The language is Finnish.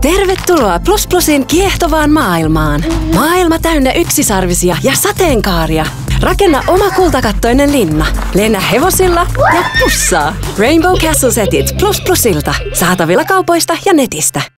Tervetuloa Plus Plusin kiehtovaan maailmaan. Maailma täynnä yksisarvisia ja sateenkaaria. Rakenna oma kultakattoinen linna. Lennä hevosilla ja pussaa. Rainbow Castle-setit Plus Plusilta. Saatavilla kaupoista ja netistä.